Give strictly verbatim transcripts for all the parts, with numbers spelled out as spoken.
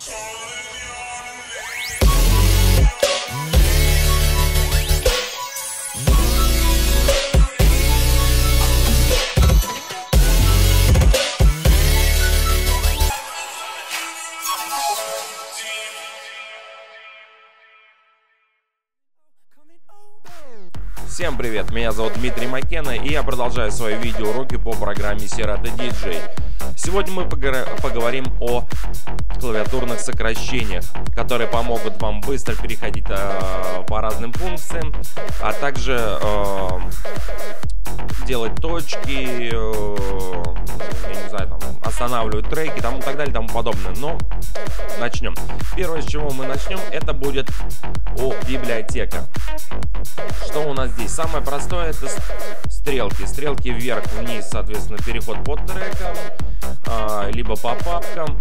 Всем привет, меня зовут Дмитрий Макена, и я продолжаю свои видеоуроки по программе Serato ди джей. Сегодня мы поговорим о клавиатурных сокращениях, которые помогут вам быстро переходить э, по разным функциям, а также э, делать точки, э, я не знаю, там, останавливать треки, там, и так далее, и тому подобное. Но начнем. Первое, с чего мы начнем, это будет о библиотека. Что у нас здесь? Самое простое — это стрелки. Стрелки вверх-вниз, соответственно, переход по трекам, а, либо по папкам.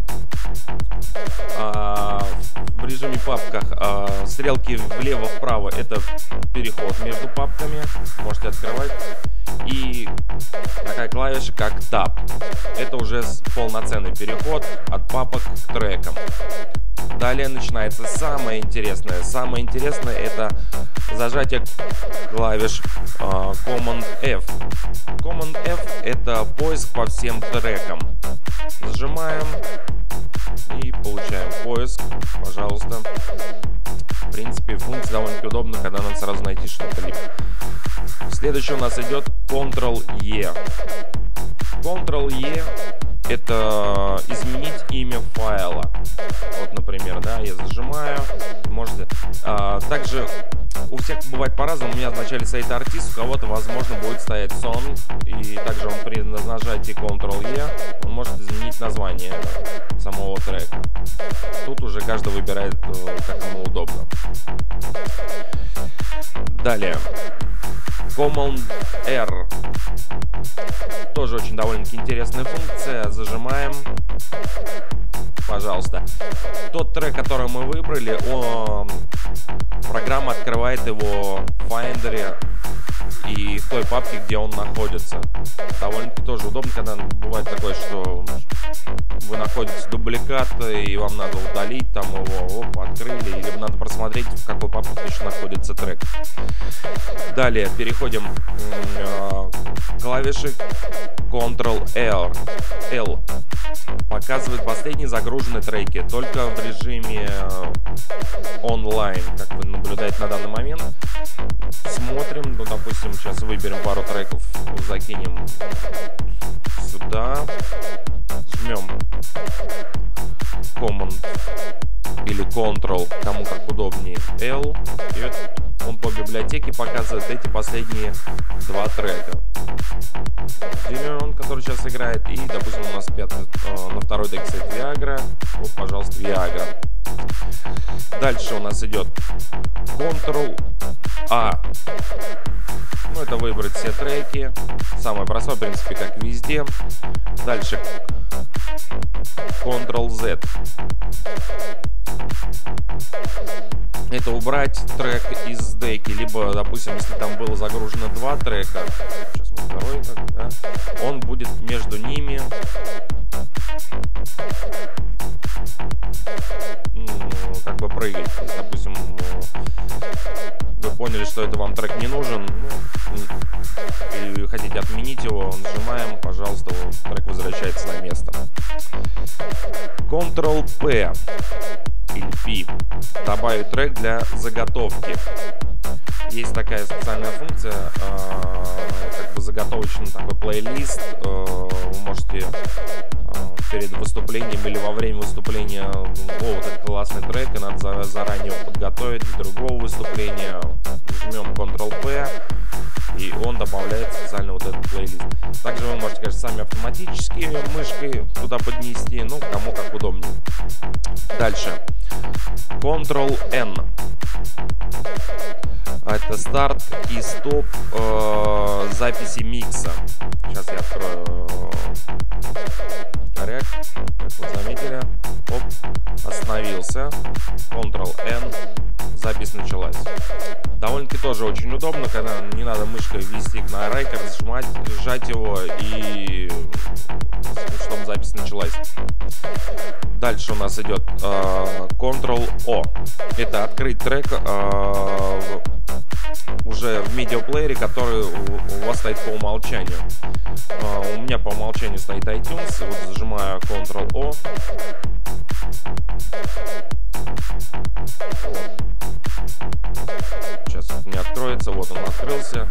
А, в режиме папках а, стрелки влево-вправо — это переход между папками. Можете открывать. И такая клавиша, как Tab. Это уже полноценный переход от папок к трекам. Далее начинается самое интересное. Самое интересное — это зажатие клавиш э, Command F. Command F — это поиск по всем трекам. Зажимаем и получаем поиск. Пожалуйста. В принципе, функция довольно удобна, когда надо сразу найти что-то либо. Следующее у нас идет контрол-E. контрол-E — это изменить имя файла. Вот, например, да, я зажимаю. Можете. А, также у всех бывает по-разному. У меня в начале стоит артист, у кого-то, возможно, будет стоять song. И также он при нажатии контрол-E он может изменить название самого трека. Тут уже каждый выбирает, как ему удобно. Далее. Command-R. Тоже очень довольно-таки интересная функция. Зажимаем. Пожалуйста. Тот трек, который мы выбрали, он... программа открывает его в Finder и в той папке, где он находится. Довольно-таки тоже удобно, когда бывает такое, что вы находите дубликат и вам надо удалить там его, оп, открыли, или надо просмотреть, в какой папке точно находится трек. Далее переходим к клавише контрол-L. L. Показывает последние загруженные треки, только в режиме онлайн, как вы наблюдаете на данный момент. Смотрим, ну, допустим, сейчас выберем пару треков, закинем сюда, жмем Command или Control, кому как удобнее, L, и он по библиотеке показывает эти последние два трека. Дилион, который сейчас играет, и, допустим, у нас пятый, э, на второй треке стоит Viagra. Вот, пожалуйста, Viagra. Дальше у нас идет контрол-A. Ну, это выбрать все треки. Самое простое, в принципе, как везде. Дальше контрол-Z. Это убрать трек из деки, либо, допустим, если там было загружено два трека, сейчас мы второй, да, он будет между ними как бы прыгать. То есть, допустим, вы поняли, что это вам трек не нужен, ну, и хотите отменить его, нажимаем, пожалуйста, трек возвращается на место. контрол-P или P. Добавить трек для заготовки. Есть такая специальная функция, э, как бы заготовочный такой плейлист. Э, вы можете э, перед выступлением или во время выступления, о, вот этот классный трек, и надо за, заранее его подготовить для другого выступления. Жмем контрол-P, и он добавляет специально вот этот плейлист. Также вы можете, конечно, сами автоматически мышкой туда поднести, ну, кому как удобнее. Дальше. контрол-N. Это старт и стоп э, записи микса. Сейчас я открою коррект. Как вы заметили. Оп, остановился. контрол-N. Запись началась. Довольно-таки тоже очень удобно, когда не надо мышкой ввести на райкер, сжимать, сжать его, и чтобы запись началась. Дальше у нас идет э, Ctrl-O. Это открыть трек э, уже в медиаплеере, который у, у вас стоит по умолчанию. Э, у меня по умолчанию стоит iTunes. Вот зажимаю Ctrl-O. Вот. Сейчас не откроется. Вот он открылся.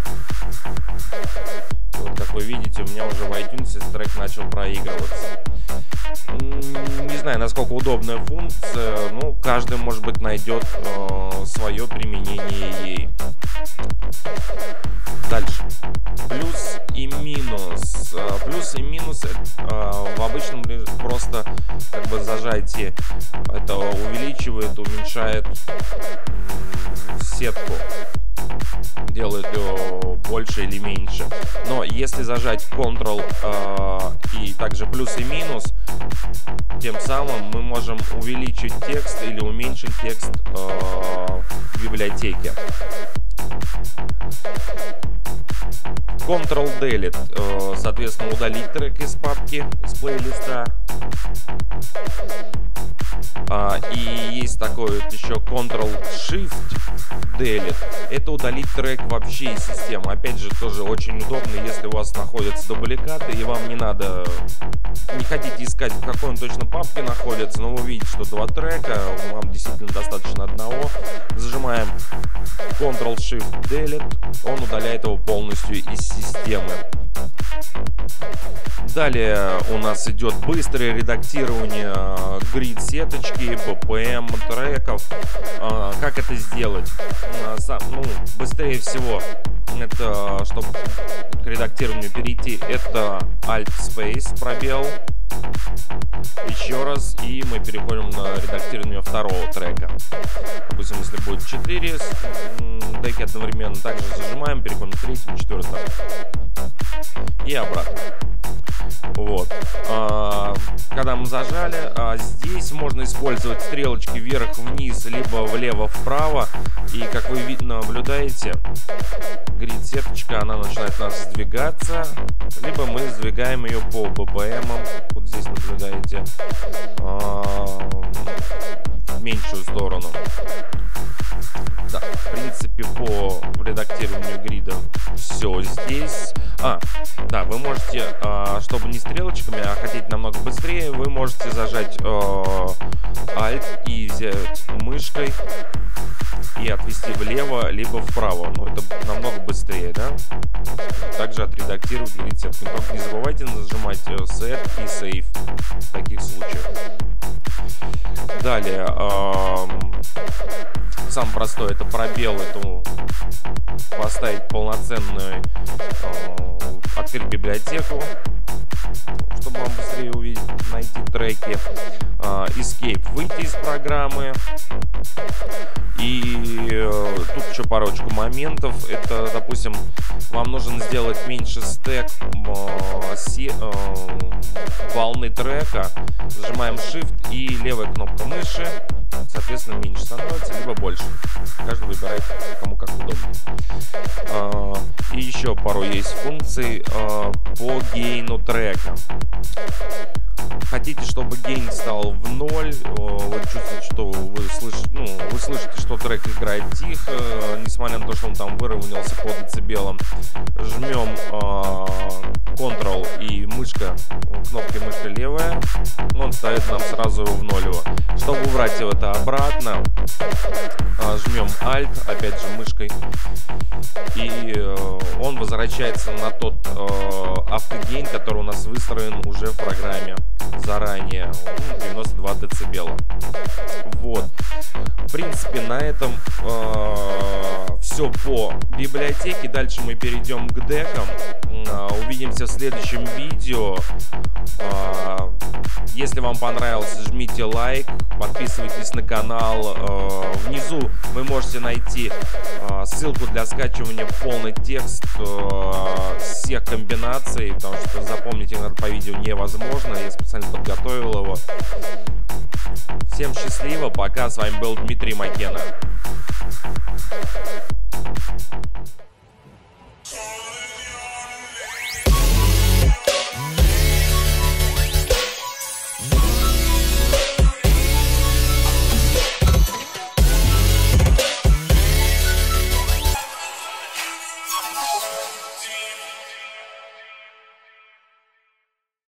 И вот, как вы видите, у меня уже в iTunes трек начал проигрываться. Не знаю, насколько удобная функция, ну, каждый, может быть, найдет э, свое применение ей. Дальше. Плюс и минус. Э, плюс и минус э, в обычном просто как бы зажатии. Это увеличивает, уменьшает э, сетку. Делает ее больше или меньше. Но если зажать Ctrl э, и также плюс и минус, тем самым мы можем увеличить текст или уменьшить текст э, в библиотеке. Ctrl-Delete, э, соответственно, удалить трек из папки, из плейлиста. А, и есть такой вот еще Ctrl-Shift-Delete. Это удалить трек вообще из системы. Опять же, тоже очень удобно, если у вас находятся дубликаты, и вам не надо, не хотите искать, в какой он точно папке находится, но вы видите, что два трека, вам действительно достаточно одного. Зажимаем Ctrl-Shift-Delete, он удаляет его полностью из системы. Далее у нас идет быстрое редактирование грид-сеточки, би пи эм треков. Как это сделать? Ну, быстрее всего, это, чтобы к редактированию перейти, это Alt-Space, пробел. Еще раз, и мы переходим на редактирование второго трека. Допустим, если будет четыре деки одновременно, также зажимаем, переходим к третьему, четвертому и обратно. Вот. А, когда мы зажали, а, здесь можно использовать стрелочки вверх-вниз, либо влево-вправо. И как вы наблюдаете, грид-сеточка, она начинает у нас сдвигаться, либо мы сдвигаем ее по би пи эм. Вот здесь наблюдаете, а, в меньшую сторону. Да, в принципе, по редактированию грида все здесь. А, да, вы можете, э, чтобы не стрелочками, а хотите намного быстрее, вы можете зажать э, Alt и взять мышкой и отвести влево, либо вправо. Ну, это намного быстрее, да? Также отредактировать грид-сетку. Только не забывайте нажимать Set и Save в таких случаях. Далее, э, самое простое, это пробел, это поставить полноценную, э, открыть библиотеку, чтобы вам быстрее увидеть, найти треки. Э, Escape, выйти из программы. И э, тут еще парочку моментов. Это, допустим, вам нужно сделать меньше стек э, се, э, волны трека. Зажимаем Shift и левая кнопка мыши. Соответственно, меньше становится, либо больше. Каждый выбирает, кому как удобнее. Э, и еще пару есть функций э, по гейну трека. Хотите, чтобы гейн стал в ноль, вы чувствуете, что вы слышите, ну, вы слышите, что трек играет тихо, несмотря на то, что он там выровнялся по децибелам. Жмем э, Ctrl и мышка, кнопки мышка левая, он ставит нам сразу в ноль его. Чтобы убрать это обратно, э, жмем Alt, опять же мышкой, и э, он возвращается на тот э, автогейн, который у нас выстроен уже в программе заранее, девяносто два децибела. Вот. В принципе, на этом э, все по библиотеке. Дальше мы перейдем к декам. Э, увидимся в следующем видео. Э, если вам понравилось, жмите лайк, подписывайтесь на канал. Э, внизу вы можете найти э, ссылку для скачивания полный текст э, всех комбинаций, потому что запомнить их по видео невозможно. Я специально подготовил его. Всем счастливо, пока. С вами был Дмитрий Макена. Calling your name.